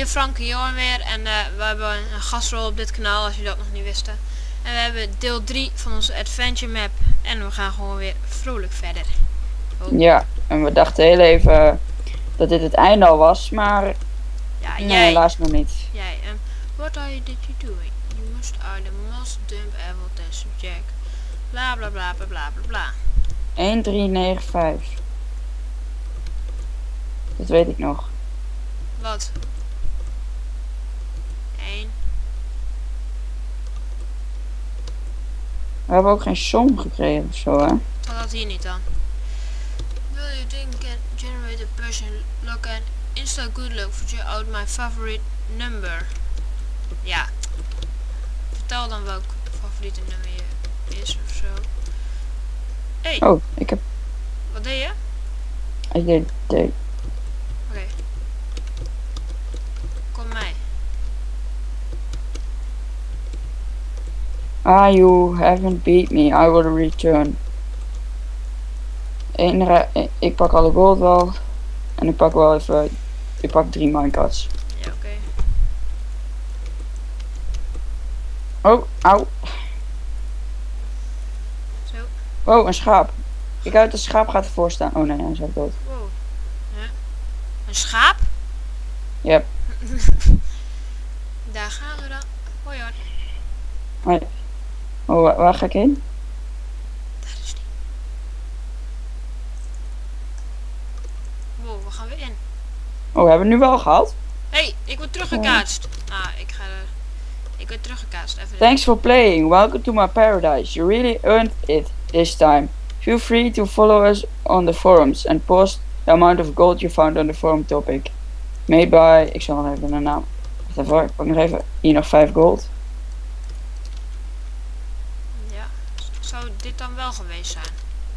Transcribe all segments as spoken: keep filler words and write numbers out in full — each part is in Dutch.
hier Frank en Johan weer en uh, we hebben een gastrol op dit kanaal als jullie dat nog niet wisten. En we hebben deel drie van onze adventure map en we gaan gewoon weer vrolijk verder. Oh. Ja, en we dachten heel even dat dit het einde al was, maar Ja, nee, jij, helaas nog niet. jij, um, what are you did you doing? You must are the must dump evil test subject. Bla bla bla bla bla bla bla. een drie negen vijf. Dat weet ik nog. Wat? één. We hebben ook geen som gekregen of zo, hè? Wat had hier niet dan? Will you think can generate a person look and insta good luck for you out my favorite number? Ja. Vertel dan welk favoriete nummer je is of zo. Hey, Oh, ik heb... wat deed je? Ik deed... deed. Oké. Okay. Kom mij. Ah, you haven't beat me. I will return. Eén, ik pak alle gold wel. En ik pak wel even... Ik pak drie minecarts. Ja, oké. Okay. Oh, auw. Zo. Oh, een schaap. Kijk uit, een schaap gaat ervoor staan. Oh nee, hij is al dood. Wow. Huh? Een schaap? Yep. Daar gaan we dan. Hoi hoor. Hoi. Oh, waar, waar ga ik heen? Daar is die. Wow, we gaan weer in. Oh, we hebben het nu wel gehaald. Hé, hey, ik word teruggekaatst. Ah, ik ga er... Ik word teruggekaatst. Even. Thanks for playing. Welcome to my paradise. You really earned it this time. Feel free to follow us on the forums and post the amount of gold you found on the forum topic. Made by... Ik zal nog even een naam. Wacht even, ik pak nog even. Hier nog vijf gold. Ja, zou dit dan wel geweest zijn?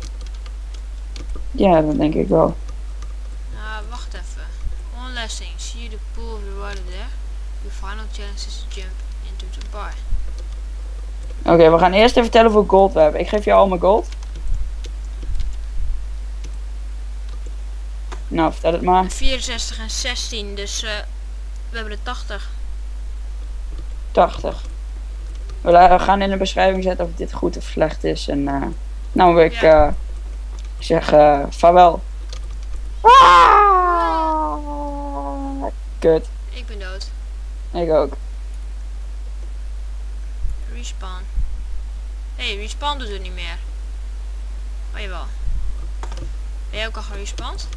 Ja, dat denk ik wel. Nou, wacht even. One last thing. See the pool of the water there. Your final challenge is to jump into the bar. Oké, okay, we gaan eerst even vertellen hoeveel gold we hebben. Ik geef je al mijn gold. Nou, vertel het maar. vierenzestig en zestien, dus uh, we hebben er tachtig. tachtig. We, we gaan in de beschrijving zetten of dit goed of slecht is. En uh, nou wil ik ja. uh, zeg uh, vaarwel. Ah! Kut. Ik ben dood. Ik ook. Respawn. Hé, hey, respawn doet het niet meer. Oh jawel. Ben jij ook al gerespawned?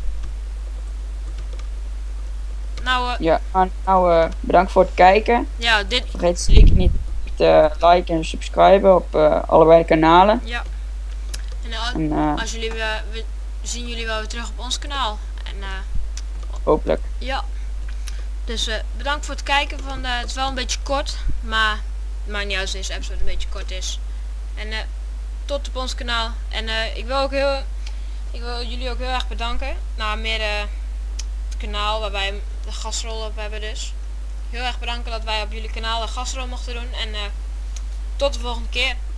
Nou, uh, ja, nou uh, bedankt voor het kijken. Ja, dit... Vergeet zeker niet te liken en subscriben op uh, allebei de kanalen. Ja. En, uh, en uh, als jullie, uh, we zien jullie wel weer terug op ons kanaal. En, uh, hopelijk. Ja. Dus uh, bedankt voor het kijken. Van, uh, het is wel een beetje kort, maar het maakt niet uit als deze episode een beetje kort is. En uh, tot op ons kanaal. En uh, ik wil ook heel, ik wil jullie ook heel erg bedanken. Nou, meer uh, het kanaal waar wij de gastrol op hebben dus. Heel erg bedanken dat wij op jullie kanaal een gastrol mochten doen. En uh, tot de volgende keer.